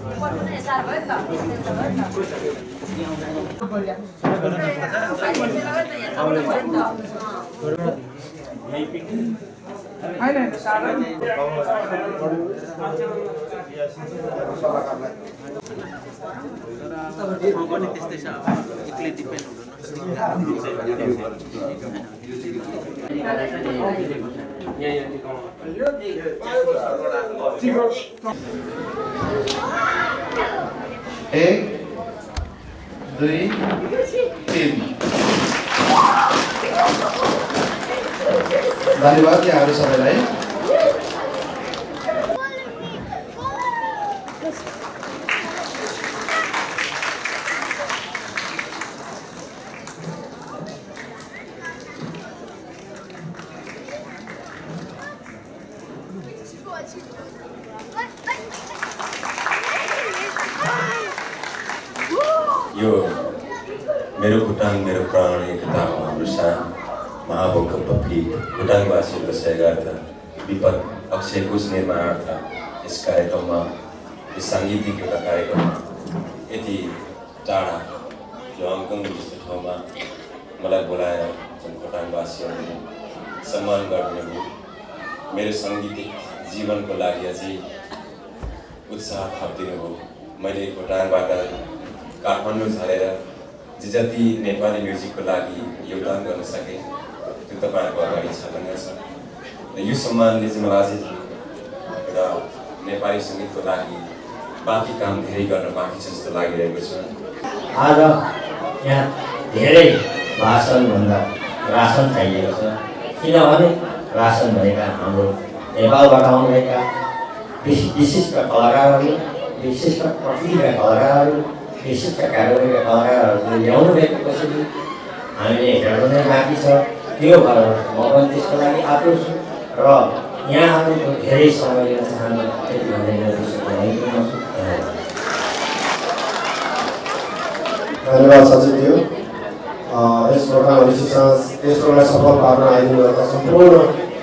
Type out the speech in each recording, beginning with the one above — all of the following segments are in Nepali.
एक, दुई, तीन। धन्यवाद यहाँहरू सबैलाई। यो मेरो भुटान मेरो प्राण एकता हो हाम्रो सान महाभूकम्प पीठ भुटानवासीहरूको सहयोगार्थ विपद अक्षय कोष निर्माणार्थ यस कार्यक्रममा यस साङ्गीतिक एउटा कार्यक्रममा यति टाढा जो हङकङ जस्तो ठाउँमा मलाई बोलाएर जुन भुटानवासीहरूले सम्मान गरिदिनुभयो मेरो साङ्गीतिक जीवनको लागि अझै उत्साह थपिदिनुभयो। मैले भुटानबाट काठमाडौँ झरेर जति नेपाली म्युजिकको लागि योगदान गर्न सकेँ त्यो तपाईँहरूको अगाडि छलङ्ग छ र यो सम्मानले चाहिँ मलाई अझै एउटा नेपाली सङ्गीतको लागि बाँकी काम धेरै गर्न बाँकी छ जस्तो लागिरहेको छ। आज यहाँ धेरै भाषणभन्दा रासन चाहिएको छ, किनभने रासन भनेका हाम्रो नेपालबाट आउनुभएका विशिष्ट कलाकारहरू, विशिष्ट प्रतिभा कलाकारहरू, विशिष्ट कार्यक्रमका कलाकारहरूले ल्याउनु भएको कसरी हामीले हेर्नु नै बाँकी छ। त्यो भएर म पनि त्यसको लागि आतुर छु र यहाँहरूको धेरै समय लिन चाहनु त्यति भन्दै धन्यवाद सचिवज्यू। यस प्रोग्राम यस प्रोग्रामलाई सफल पार्न आइदिनुभएका सम्पूर्ण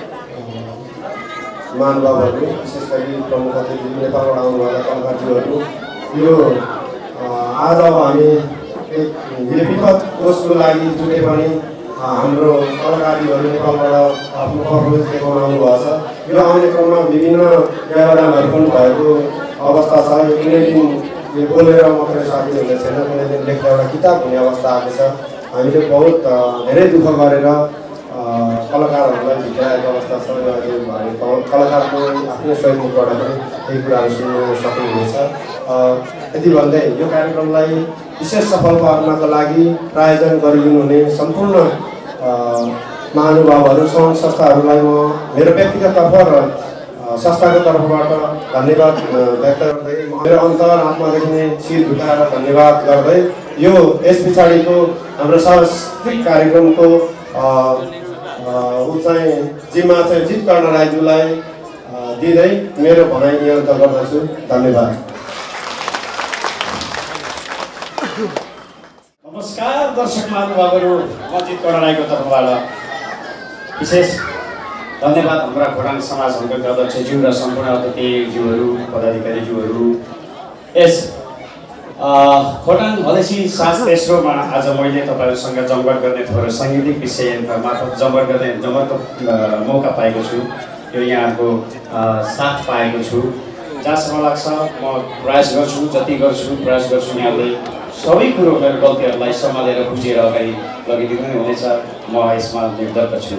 महानुभावहरू, विशेष गरी प्रमुख अतिथि नेपालबाट आउनुभएका कलाकारज्यूहरू, यो आज अब हामी यो विपद कोषको लागि जुटे पनि हाम्रो कलाकारहरू नेपालबाट आफ्नो पर्फर्मेन्स देखाउन आउनुभएको छ। यो आउने क्रममा विभिन्न व्यवधानहरू पनि भएको अवस्था छ। यो कुनै दिन यो बोलेर मात्रै साथी हुने छैन, कुनै दिन लेख्दा एउटा किताब हुने अवस्था आएको छ। हामीले बहुत धेरै दुःख गरेर कलाकारहरूलाई भित्राएको अवस्था छ। कलाकारको आफ्नै सहयोगबाट पनि केही कुराहरू सुन्नु सक्नुहुनेछ। यति भन्दै यो कार्यक्रमलाई विशेष सफल पार्नका लागि प्रायोजन गरिदिनुहुने सम्पूर्ण महानुभावहरू, सङ्घ संस्थाहरूलाई म मेरो व्यक्तिगत तर्फ र संस्थाको तर्फबाट धन्यवाद व्यक्त गर्दै मेरो अन्तरात्मादेखि नै शिर झुकाएर धन्यवाद गर्दै यो यस पछाडिको हाम्रो सांस्कृतिक कार्यक्रमको चाहिँ जिम्मा चाहिँ जित कर्ण राईज्यूलाई दिँदै मेरो भनाइ यहाँ अन्त गर्दछु। धन्यवाद। नमस्कार दर्शक महानुभावहरू, म जित कर्ण राईको तर्फबाट विशेष धन्यवाद हाम्रा खोटाङ समाज सङ्घका अध्यक्षज्यू र सम्पूर्ण अतिथिज्यूहरू, पदाधिकारीज्यूहरू। यस खोटाङ हलेसी साँझ तेस्रोमा आज मैले तपाईँहरूसँग जमघट गर्ने थोरै साङ्गीतिक विषय मार्फत जमघट मौका पाएको छु। यो यहाँको साथ पाएको छु। जहाँसम्म लाग्छ म प्रयास गर्छु, जति गर्छु प्रयास गर्छु यहाँले सबै कुरो मेरो गल्तीहरूलाई सम्हालेर बुझेर अगाडि लगिदिनु हुनेछ। म यसमा निर्धक्क छु।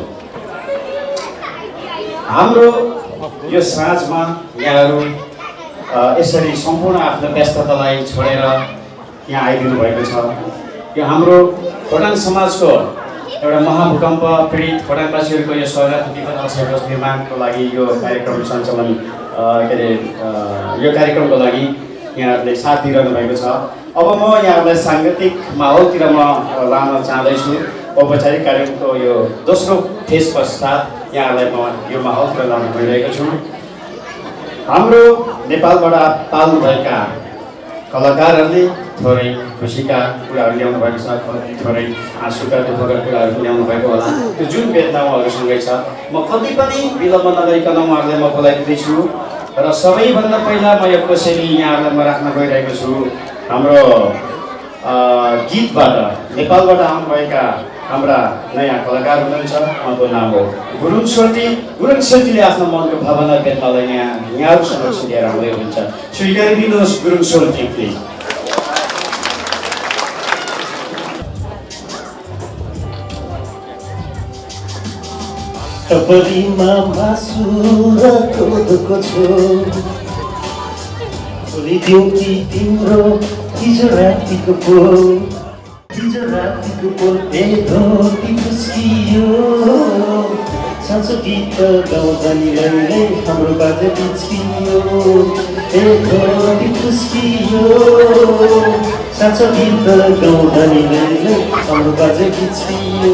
हाम्रो यो साँझमा यहाँहरू यसरी सम्पूर्ण आफ्नो व्यस्ततालाई छोडेर यहाँ आइदिनु भएको छ। यो हाम्रो खोटाङ समाजको एउटा महाभूकम्प पीडित खोटाङवासीहरूको यो शरणार्थी विपद अक्षय कोष निर्माणको लागि यो कार्यक्रम सञ्चालन यो कार्यक्रमको लागि यहाँहरूले साथ दिइरहनु भएको छ। अब म यहाँहरूलाई साङ्गीतिक माहौलतिर म लान चाहँदैछु। औपचारिक कार्यक्रमको यो दोस्रो फेज पश्चात यहाँहरूलाई म यो माहौलतिर लान गइरहेको छु। हाम्रो नेपालबाट पाल्नुभएका कलाकारहरूले थोरै खुसीका कुराहरू ल्याउनु भएको छ, थोरै आँसुका दुःखका कुराहरू ल्याउनु भएको होला। त्यो जुन वेदना उहाँहरूसँगै छ, म कति पनि विलम्ब नगरिकन उहाँहरूलाई म बोलाइदिँदैछु। र सबैभन्दा पहिला म यो कोसेली यहाँहरूलाई म राख्न गइरहेको छु हाम्रो गीतबाट नेपालबाट आउनुभएका हाम्रा नयाँ कलाकार हुनुहुन्छ। उहाँको नाम हो गुरुङ सोल्टी। गुरुङ सोल्टीले आफ्नो मनको भावना व्यक्तलाई यहाँहरू समक्ष लिएर आउँदै हुनुहुन्छ। स्वीकारिदिनुहोस् गुरुङ सोल्टी प्लिज। टपरीमा मासु र कोदोको झोल खोलिदिउँ कि तिम्रो हिजो रातिको पोल ए धोती फुस्कियो साँचो गीत गाउँदा नि रैलै हाम्रो बाजे बिच्कियो ए धोती फुस्कियो साँचो गीत गाउँदा नि रैलै हाम्रो बाजे बिच्कियो।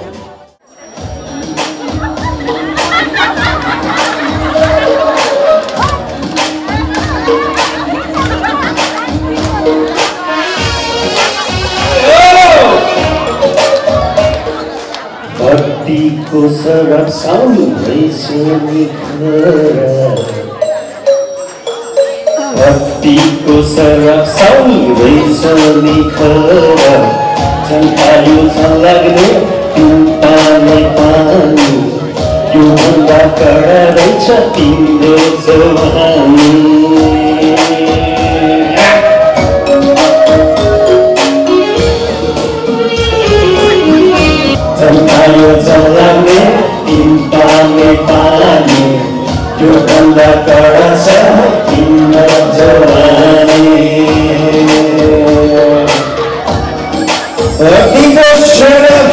भक्तिको सरब साउनी भैसनी खरा भक्तिको सरब साउनी भैसनी खरा झन्कायो झलाग्ने पानी पानी यो भन्दा कडा रहेछ तिम्रो जवानी। झन्कायो झलाग्ने पानी पानी यो भन्दा कडा छ तिम्रो जवानी। तिम्रो शरब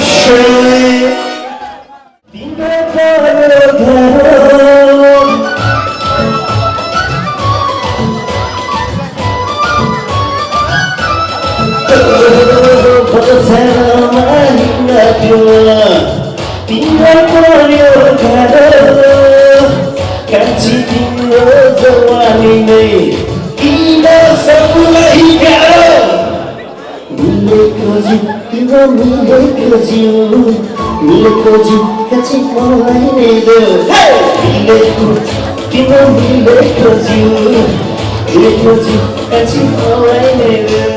तिम्रो पर्यो घर कान्छी तिम्रो जवानी नै किन सबलाई गाह्रो मिलेको जिउ तिम्रो मिलेको जिउ कान्छी मलाई नै देऊ मिलेको तिम्रो मिलेको जिउ कान्छी मलाई नै देऊ।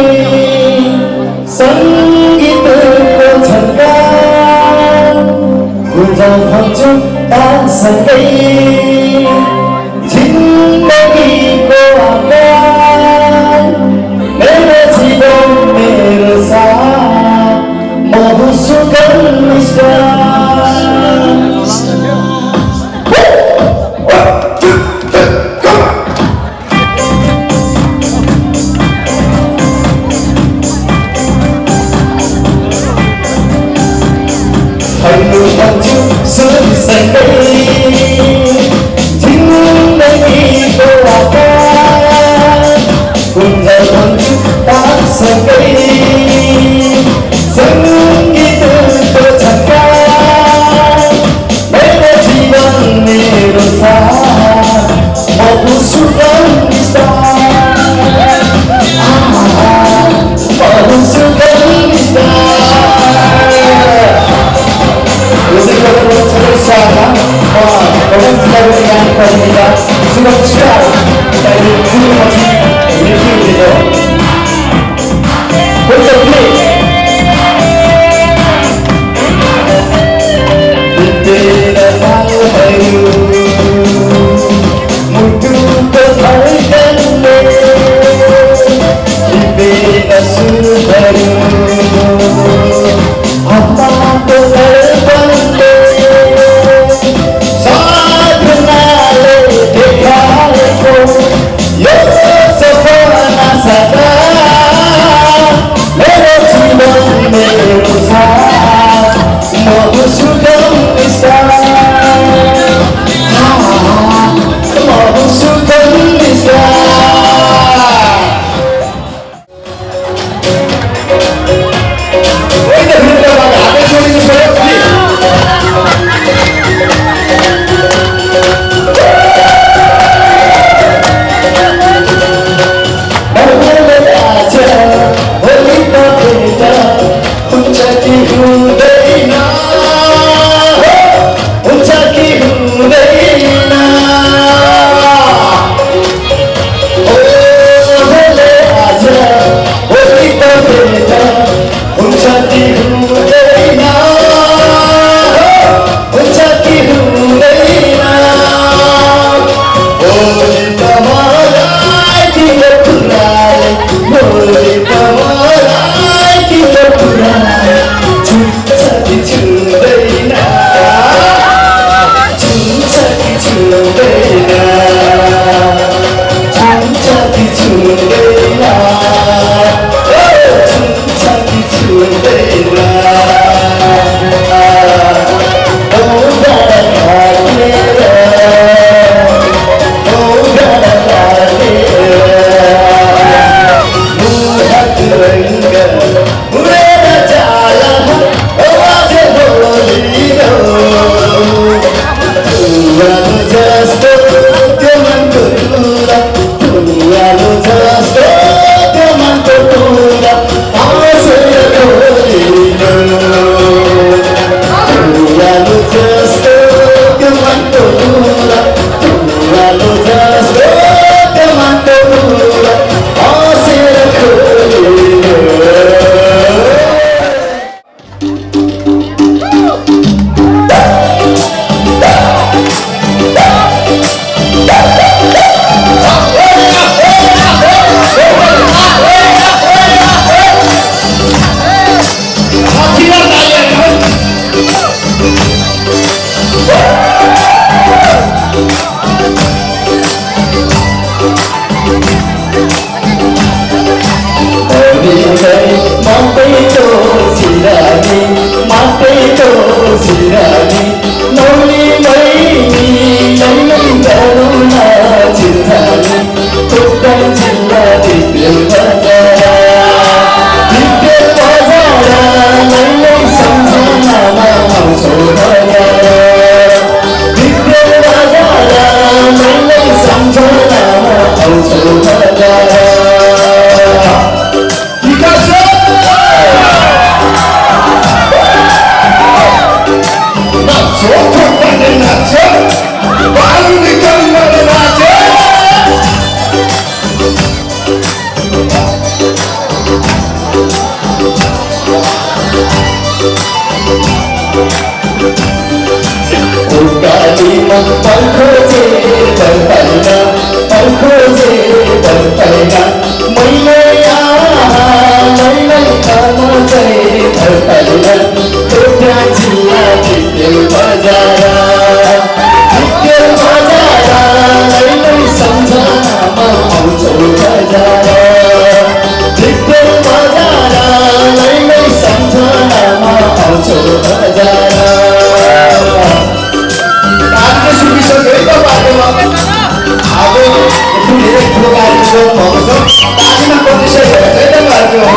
सङ्गीतको झन्का गुन्जाउँछु तासँगै जिन्दगीको आकार मेरो जीवन मेरो साथ म हुन्छु घनिष्ठ जिन्दगीको आकार गुन्जाउँछु तासँगै सङ्गीतको झन्का मेरो जीवन मेरो साथ म हुन्छु घनिष्ठ म हुन्छु घनिष्ठ सुरक्षा मुटुको धडकनले लिपेर सुरहरू आत्माको धडकनले साधनाले देखाएको यो सपना सदा मेरो जीवन मेरो साथ म हुन्छु घनिष्ठ म हुन्छु घनिष्ठ उकालीमा खोजे बर्तलना खोजे बर्तलना मैले खाना चाहिँ बर्तलना एउटा जिल्ला भित्तेल बजारा मैले सम्झनामा आउँछौ बजारा भित्तेल बजारा मैले सम्झनामा आउँछौ बजारा सुनिसक्यो है त बाटोमा अब एकदम धेरै ठुलो कार्यक्रम भएको छ तालीमा बजिसक्यो है त बाटोमा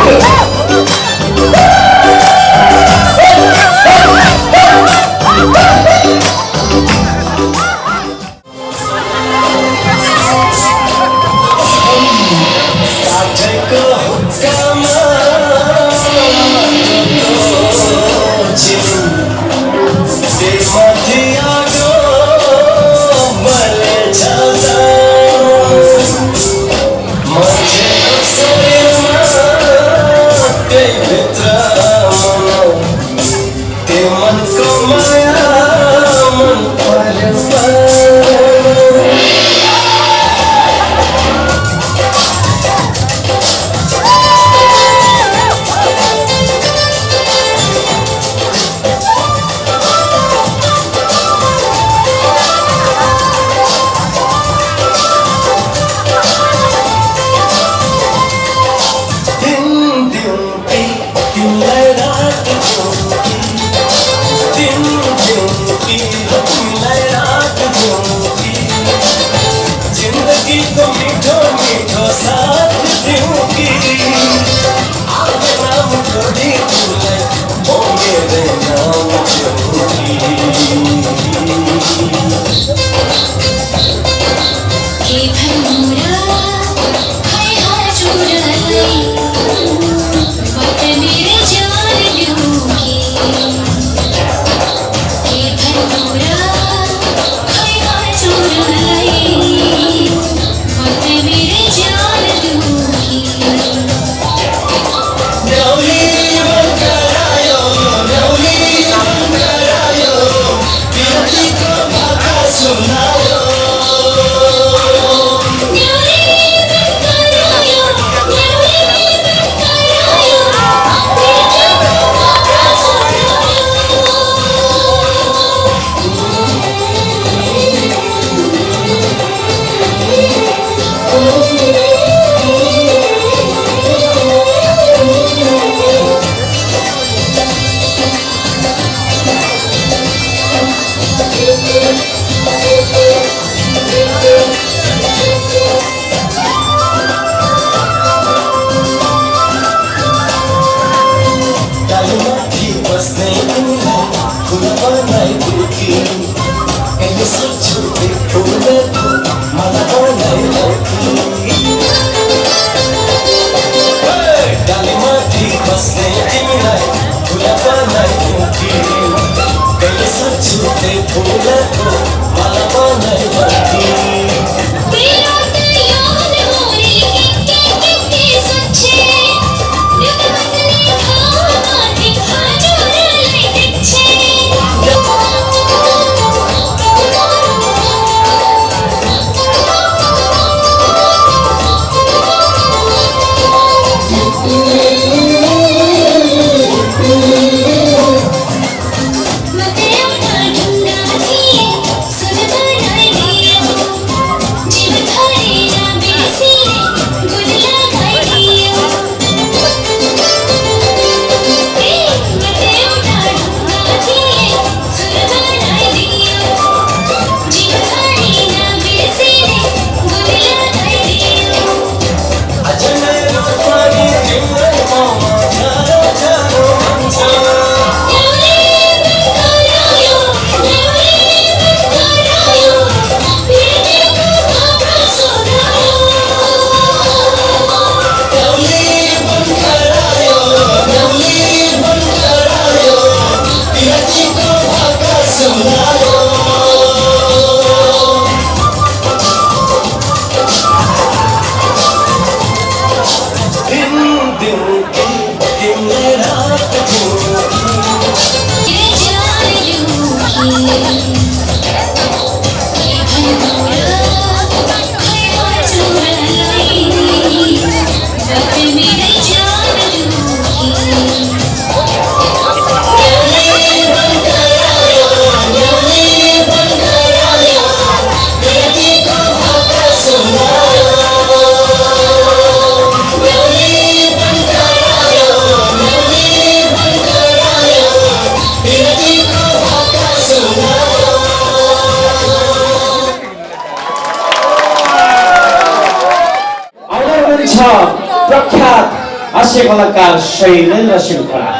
कलाकार शैलेन्द्र सिंहखडा।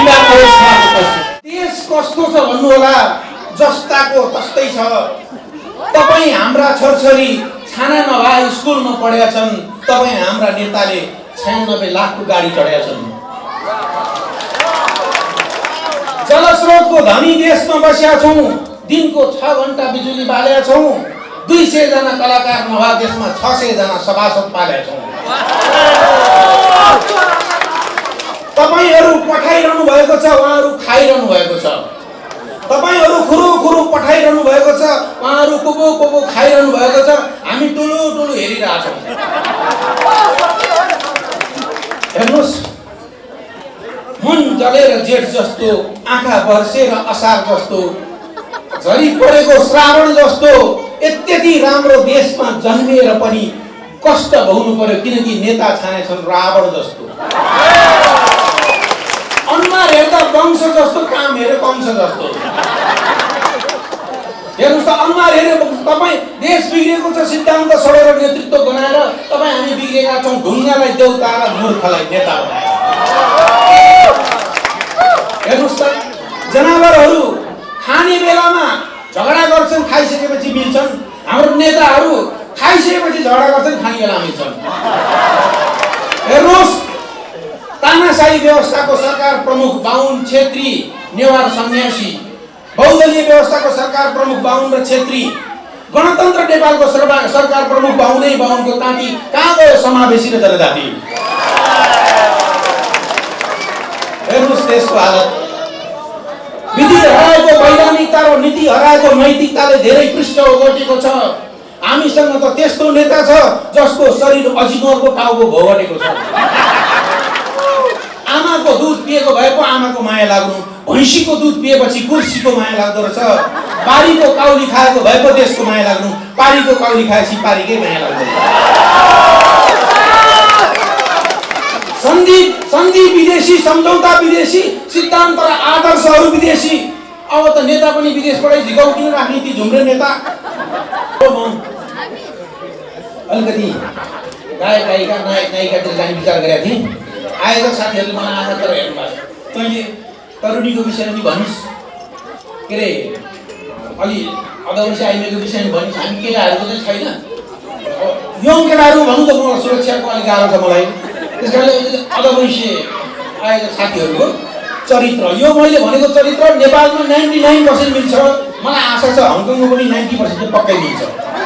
देश कस्तो छ भन्नु होला, जस्ताको तस्तै छ। तपाईँ हाम्रा छोरछोरी छाना नभए स्कुलमा पढेका छन्, तपाईँ हाम्रा नेताले 96 लाखको गाडी चढेका छन्। जलस्रोतको धनी देशमा बसेका छौँ, दिनको 6 घण्टा बिजुली बालेका छौँ। 200 जना कलाकार नभए देशमा 600 जना सभासद पालेका छौँ। तपाईहरू पठाइरहनु भएको छ, उहाँहरू खाइरहनु भएको छ। तपाईहरू खुरु पठाइरहनु भएको छ, उहाँहरू कोपो खाइरहनु भएको छ। हामी टुलु हेरिरहेछौँ। हेर्नुहोस्, मन जलेर जेठ जस्तो, आँखा बर्सेर असार जस्तो, झरी परेको श्रावण जस्तो यति राम्रो देशमा जन्मिएर पनि कष्ट भोग्नु पर्यो, किनकि नेता छानेछन् रावण जस्तो। अनुहार हेर्दा वंश जस्तो, काम हेरेर कंश जस्तो। हेर्नुहोस् त, अनुहार हेरेर तपाईँ देश बिग्रेको छ, सिद्धान्त छोडेर नेतृत्व बनाएर तपाईँ हामी बिग्रेका छौँ, ढुङ्गालाई देउता र मूर्खलाई नेता बनाएर। हेर्नुहोस् त, जनावरहरू खाने बेलामा झगडा गर्छन्, खाइसकेपछि मिल्छन्। हाम्रो नेताहरू खाइसकेपछि झगडा गर्छन्, खाने बेला मिल्छन्। हेर्नुहोस्, तानाशाही व्यवस्थाको सरकार प्रमुख बाहुन छेत्री नेवार सन्यासी, बहुदलीय व्यवस्थाको सरकार प्रमुख बाहुन र छेत्री, गणतन्त्र नेपालको सरकार प्रमुख बाहुनै बाहुनको ताँती, कहाँ गयो समावेशी र जनजाति? हेर्नुहोस् देशको हालत। विधि हराएको वैधानिकता र नीति हराएको नैतिकताले धेरै पृष्ठ ओगटेको छ। हामीसँग त त्यस्तो नेता छ जसको शरीर अजिङ्गरको टाउको भोगटेको छ। आमाको दुध पिएको भए पो आमाको माया लाग्नु, भैँसीको दुध पिएपछि कुर्सीको माया लाग्दो रहेछ। पारीको काउली खाएको भए पो देशको माया लाग्नु, पारीको काउली खाएपछि पारीकै माया लाग्दो रहेछ। सन्धि विदेशी, सम्झौता विदेशी, सिद्धान्त र आदर्शहरू विदेशी। अब त नेता पनि विदेशबाटै झिकाउकिन राख्ने ती झुम्रे नेता। अलिकति गायक गायिका, नायक नायिकातिर जाने विचार गरेका थिएँ। आएका साथीहरूले मलाई आज तर हेर्नु भएको छ, तैँले तरुणीको विषयमा नि भनिस्, के अरे अलि अदवैंशी आइमेको विषयमा भनिस्। हामी केटाहरूको चाहिँ छैन, यङ केटाहरू भनौँ त मलाई सुरक्षाको अलिक गाह्रो छ मलाई। त्यस कारणले अदवैंशी आएका साथीहरूको चरित्र, यो मैले भनेको चरित्र नेपालमा 99% मिल्छ। मलाई आशा छ हङकङमा पनि 90% चाहिँ पक्कै मिल्छ।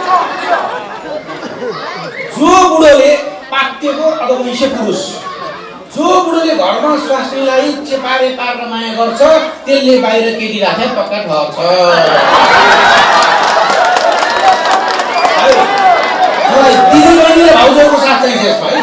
जो बुढोले पाक्टेको अदवैंशी पुरुष, जो बुढोले घरमा स्वास्नीलाई चेपारे पारेर माया गर्छ, त्यसले बाहिर केटी राखे पक्का ठहर्छ। मलाई दिदीबहिनी र भाउजूको साथ चाहिन्छ यसमा है।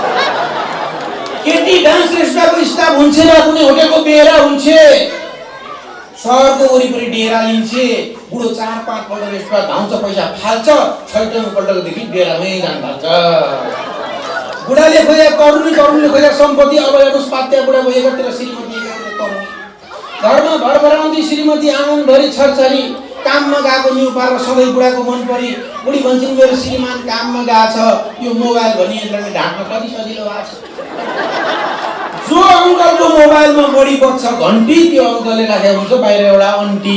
केटी डान्स रेस्टुरेन्टको स्टाफ हुन्छ र कुनै होटेलको बेहेरा हुन्छ, सहरको वरिपरि डेरा लिन्छे, बुढो 4-5 पल्ट रेस्टुरेन्ट धाउँछ, पैसा फाल्छ, 6 पल्टदेखि बेरामै जान थाल्छ। बुढाले खोजे तरुणीले खोजे सम्पत्ति। अब हेर्नुहोस्, पात्या बुढाको एकातिर श्रीमती, एकातिर तरुणी। घरमा भरभराउँदी श्रीमती, आँगनभरि छरछरी, काममा गएको न्यु पारेर सधैँ बुढाको मन परी। बुढी भन्छन् मेरो श्रीमान काममा गएको छ, यो मोबाइल भन्ने यन्त्रले ढाक्न कति सजिलो भएको छ। जो अङ्कलको मोबाइलमा बढी बज्छ घन्टी, त्यो अङ्कलले राखेको हुन्छ बाहिर एउटा अन्टी।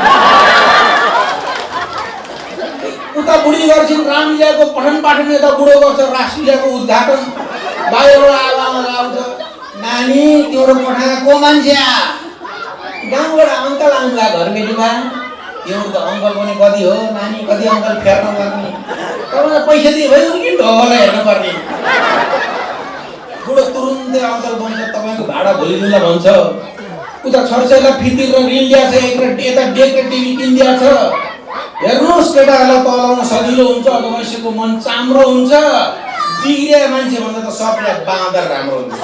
उता बुढी गर्छिन् रामलीलाको पठन पाठन, यता बुढो गर्छ रासलीलाको उद्घाटन। बाहिरबाट आवाज आउँछ, नानी तिम्रो पठाएको को मान्छे? गाउँबाट अङ्कल आउँला घर बेटीमा। तिम्रो त अङ्कल पनि कति हो नानी, कति अङ्कल फेर्न पर्ने, तपाईँलाई पैसा दिए भयो कि ढोलाई हेर्नु पर्ने। बुढो तुरुन्तै अङ्कल भन्छ तपाईँको भाडा भोलि दिउँला भन्छ। उता छरछरीलाई फितिर र ऋण ल्याएको छ, यता डेक र टिभी किनिदिएको छ। हेर्नुहोस्, केटाहरूलाई तलाउन सजिलो हुन्छ, अदवैंशीको मन चाम्रो हुन्छ। बिग्रिया मान्छे भन्दा त सबले बाँदर राम्रो हुन्छ।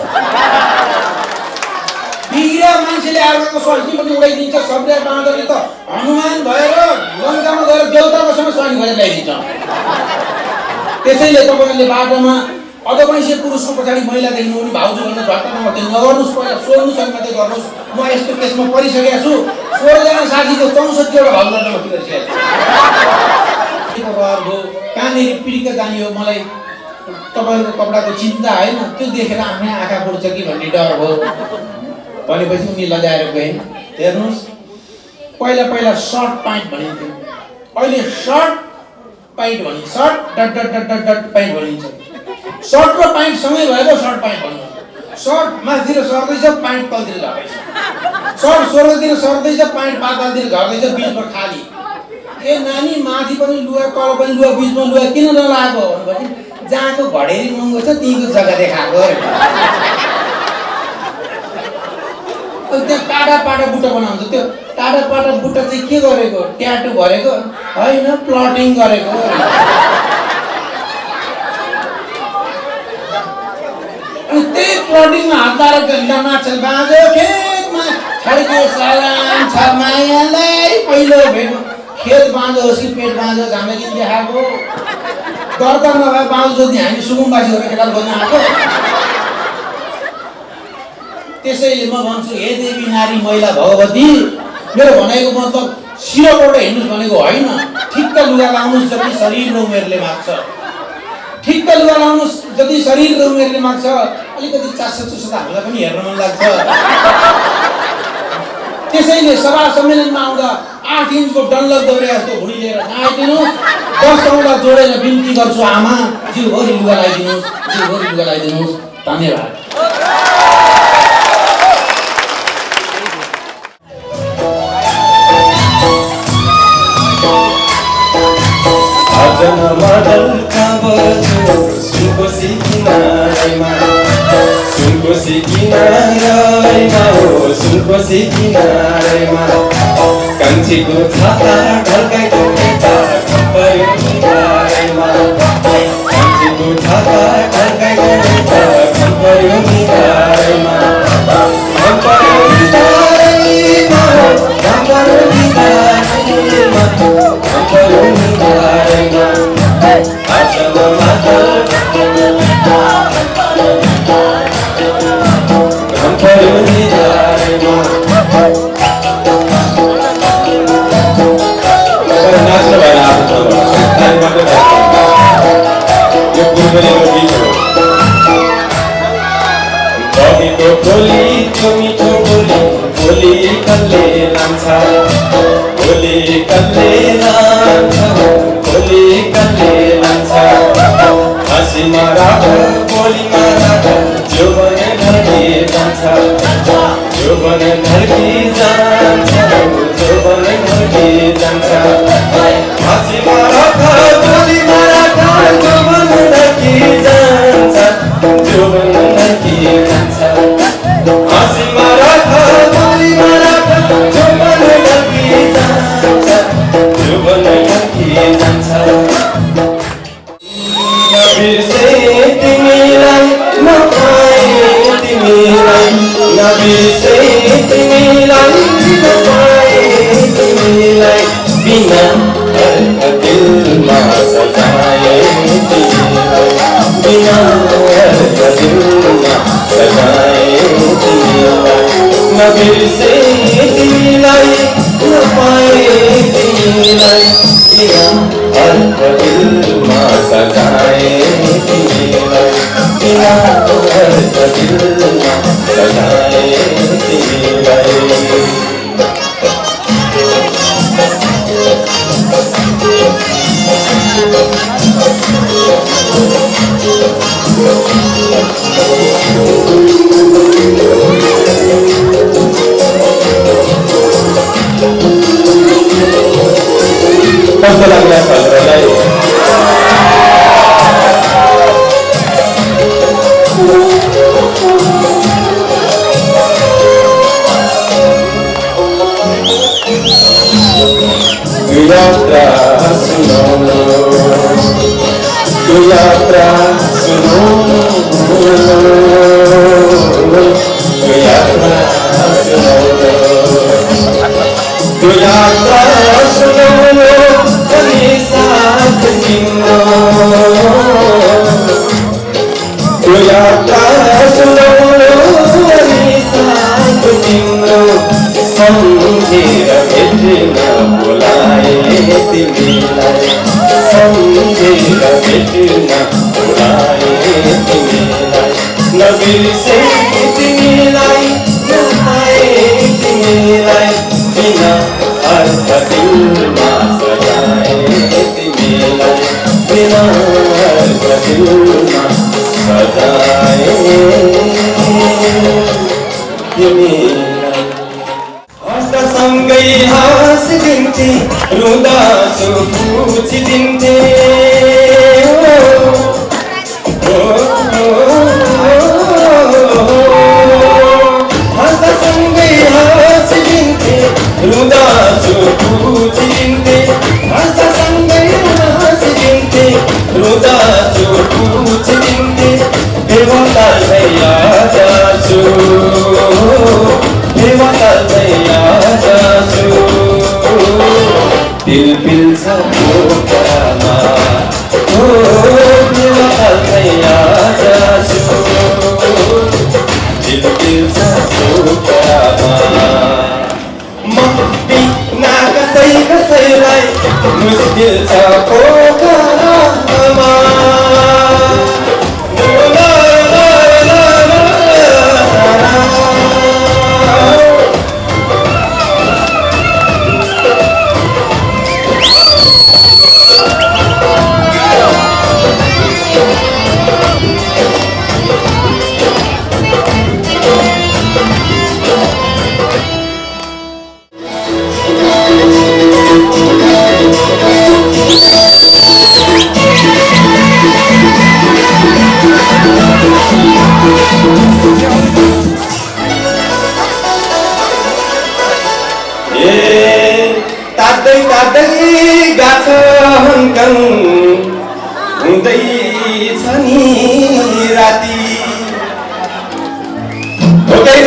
बिग्रिया मान्छेले अर्काको स्वास्नी पनि उडाइदिन्छ, सबले बाँदरले त हनुमान भएर लङ्कामा गएर देउताकोसँग स्वास्नी भएर ल्याइदिन्छ। त्यसैले तपाईँहरूले बाटोमा अदवैंशी पुरुषको पछाडि महिला देख्नु भने भाउजू भन्न झट्ट नगर्नुहोस्, पहिला सोध्नुहोस् अनि मात्रै गर्नुहोस्। म यस्तो केसमा परिसकेको छु। 16 जना साथीको 64 वटा भाउजूलाई नमस्ते गरिसकेको छु। कहाँनिर पिडिका जाने हो, मलाई तपाईँको कपडाको चिन्ता होइन, त्यो देखेर आफ्नै आँखा पुड्छ कि भन्ने डर भयो भनेपछि उनी लगाएर गए। हेर्नुहोस्, पहिला पहिला सर्ट प्यान्ट भनिन्थ्यो, अहिले सर्ट प्यान्ट भनिन्छ, shirt dot dot dot dot dot pant भनिन्छ। सर्ट र प्यान्ट सँगै भएको सर्ट प्यान्ट भन्नु। सर्ट माथितिर सर्दैछ, प्यान्ट तलतिर झर्दैछ। सर्ट स्वर्गतिर सर्दैछ, प्यान्ट पातालतिर झर्दैछ, बिचमा खाली। ए नानी, माथि पनि लुगा तल पनि लुगा बिचमा लुगा किन नलाएको भनेपछि जहाँको घडेरी महँगो छ त्यहीँको जग्गा देखाएको अरे। त्यो टाढा पाटा बुट्टा बनाउँछ, त्यो टाढा पाटा बुट्टा चाहिँ के गरेको? ट्याटु भरेको होइन, प्लटिङ गरेको। अनि त्यही प्लटिङमा हात लाएर घन्टा नाच्छन्, बाँझो खेतमा छड्के सलाम छ मायालाई पहिलो भेट। खेत बाँझो होस् कि पेट बाँझो, झामेकिन देखाएको। दरकार नभए बाँझो जोत्ने हामी सुकुम्बासीहरू केटाल खोज्न आएको। त्यसैले म भन्छु, हे देवी नारी महिला भगवती, मेरो भनाइको मतलब शिरबाट हिँड्नुहोस् भनेको होइन। ठिक्क लुगा लाउनुहोस् जति शरीर र उमेरले माग्छ, ठिक्क लुगा लाउनुहोस् जति शरीर र उमेरले माग्छ। अलिकति चासो चुसो त हामीलाई पनि हेर्न मन लाग्छ। त्यसैले सभा सम्मेलनमा आउँदा 8 इन्चको डल्लक दौरे जस्तो भुँडी लिएर नआइदिनु। 10 औँला जोडेर बिन्ती गर्छु, आमा जिउभरि लुगा लगाइदिनुहोस्, जिउभरि लुगा लगाइदिनुहोस्। धन्यवाद। सुनकोसी किनारमा कान्छीको छाता ढल्काइको एउटा खप्पयो निधारमा, कान्छीको छाता ढल्काइको एउटा खप्पयो निधारमा, खप्पयो निधारमा, खप्पयो निधारमा, खप्पयो निधारमा। आचल मादल खप्पयो निधारमा। नाच्नु भएर आफ्नो यो पूर्वको गीत हो। बगेको खोली त्यो मिठो बोली, बोली कल्ले लान्छ, बोली कल्ले लान्छ, बोली कल्ले लान्छ। हाँसीमा राख, बोलीमा राख, जो भने धर्की जान्छ, जो भने धर्की जान्छ, जो भने धर्की जान्छ। हाँसीमा राख, बोलीमा राख, जो भने धर्की जान्छ, जो भने धर्की जान्छ। हाँसीमा राख, बोलीमा राख, जो भने धर्की जान्छ, जो भने धर्की जान्छ। नबिर्से तिमीलाई नपाए, तिमीलाई नबिर्से तिमीलाई नपाए, तिमीलाई बिना दिलमा सजाए, तिमीलाई बिना दिलमा सजाए, तिमीलाई नबिर्से तिमीलाई नपाए, तिमीलाई बिना दिलमा सजाए, तिमीलाई बिना दिलमा सजाए, तिमीलाई। कस्तो लाग्ला हजुरलाई? यात्रा सुनो, यात्रा सुनो, यात्रा सुनो, यात्रा सुनो, कभी साथ जिंदो, यात्रा सुनो, कभी साथ जिंदो। सम्झेर भेट्न बोलाए तिमीलाई, सम्झेर भेट्न बोलाए बिर्से तिमीलाई नपाए तिमीलाई बिना अर्थ दिलमा सजाए तिमीलाई बिना अर्थ दिलमा सजाए तिमीलाई हँससँगै हाँसिदिन्थे रुँदा पुछिदिन्थे हँससँगै हाँसिदिन्थे रुँदा पुछिदिन्थे हँससँगै हाँसिदिन्थे रुँदा पुछिदिन्थे बेवता भैया जाछु बेवता भैया जाछु दिल पिल्छ पोखरामा हो बेवता भैया जाछु दिल पिल्छ पोखरामा म बिना कसैलाई मुस्किल छ पोखरामा तात्दै गाछ हङ्कङ हुँदैछ नि राति हो कैन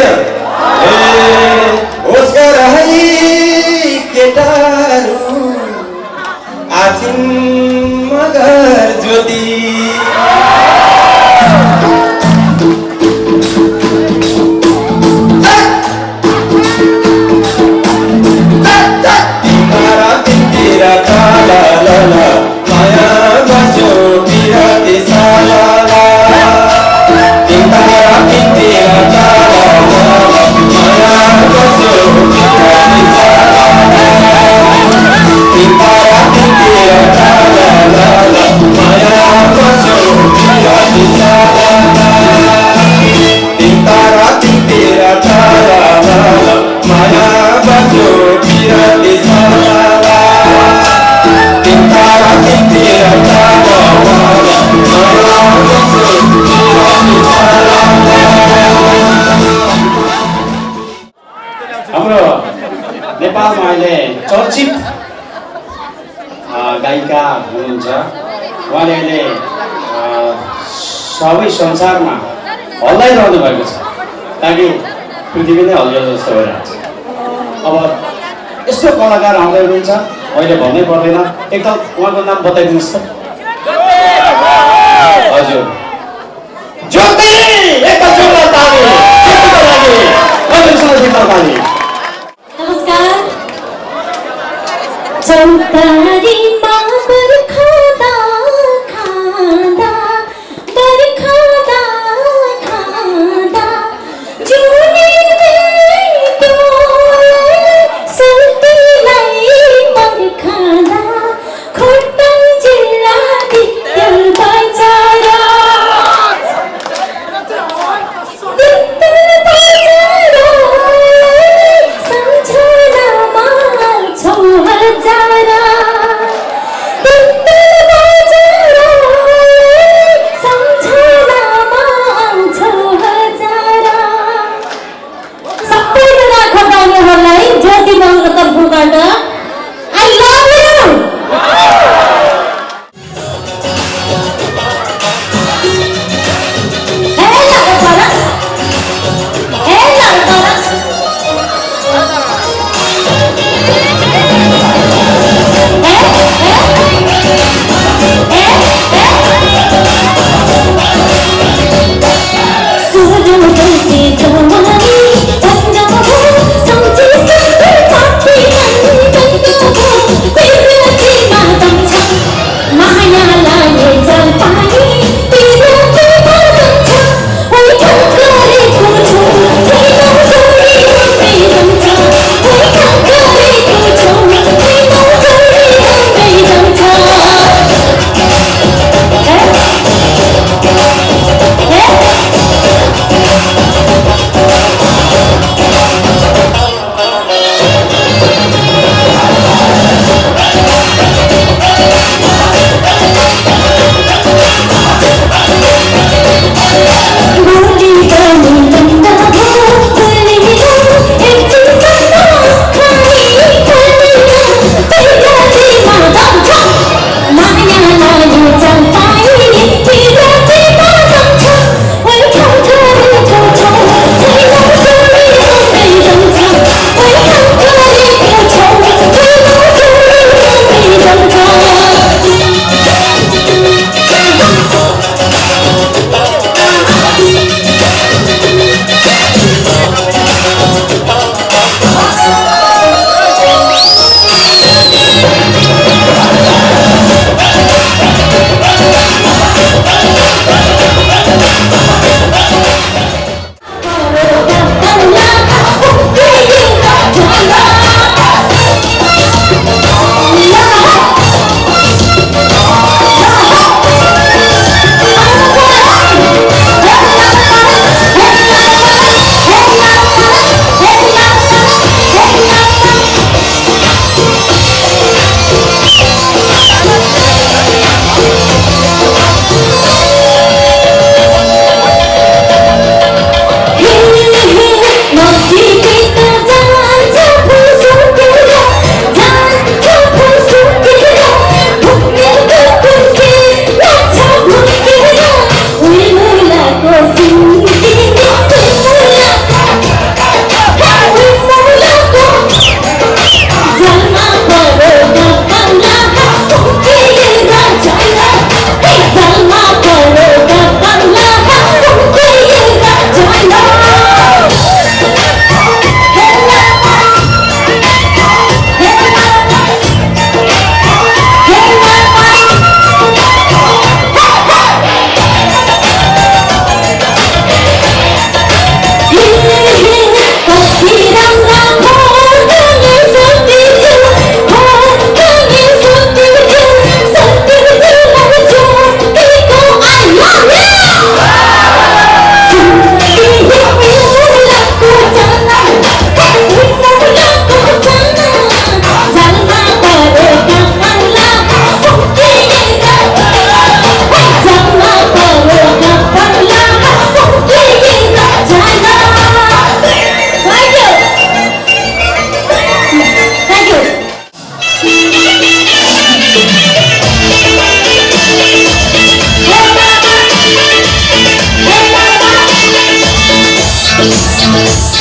होस् गर है केटाहरू आछिन् मगर ज्योति माया बस्यो बिराती साला तिमीरा तिमीरा माया बस्यो बिराती साला तिमीरा तिमीरा माया बस्यो बिराती साला तिमीरा तिमीरा माया बस्यो बिराती साला हाम्रो नेपालमा अहिले चर्चित गायिका हुनुहुन्छ उहाँले अहिले सबै संसारमा हल्लाइरहनु भएको छ ताकि पृथ्वी नै हल्लियो जस्तो भइरहेको छ। अब यस्तो कलाकार आउँदै हुनुहुन्छ मैले भन्नै पर्दैन एकताल उहाँको नाम बताइदिनुहोस् त। हजुर ज्योति एकताल जोरदार ताली ज्योतिको लागि हजुरसँग एकताल ताली। नमस्कार। चौतारीमा बर्खादा खाँदा बर्खादा खाँदा जुनी सल्टीलाई पर्खाँदा खोटाङ जिल्ला दिक्तेल बजारा सम्झनामा 6000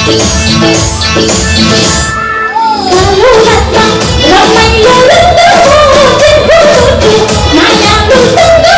रमाइलो रङ्ग हो मायाको सँग